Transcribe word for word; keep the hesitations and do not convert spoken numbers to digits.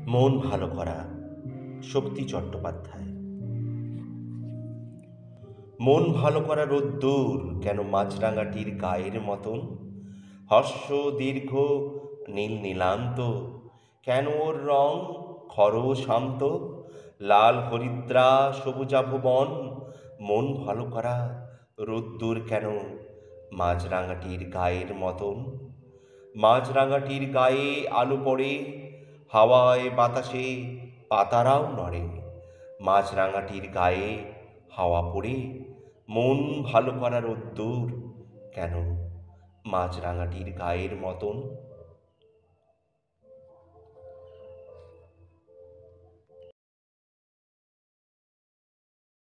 মন ভালো করা। শক্তি চট্টোপাধ্যায়। মন ভালো করা রোদ্দুর কেন মাছরাঙাটির গায়ের মতন, হর্ষ দীর্ঘ নীল নীলান্ত, কেন ওর রং খর শান্ত, লাল হরিদ্রা সবুজাভ বন। মন ভালো করা রোদ্দুর কেন মাছরাঙাটির গায়ের মতন। মাছরাঙাটির গায়ে আলো পড়ে, হাওয়ায় বাতাসে পাতারাও নড়ে। মাছরাঙাটির গায়ে হাওয়া পড়ে, মন ভালো করা রোদ্দুর কেন মাছরাঙাটির গায়ের মতন।